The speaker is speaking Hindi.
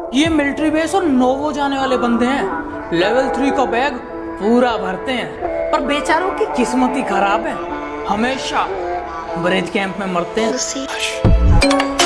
ये मिलिट्री बेस और नोवो जाने वाले बंदे हैं। लेवल 3 का बैग पूरा भरते हैं, पर बेचारों की किस्मत ही खराब है, हमेशा ब्रिज कैंप में मरते हैं।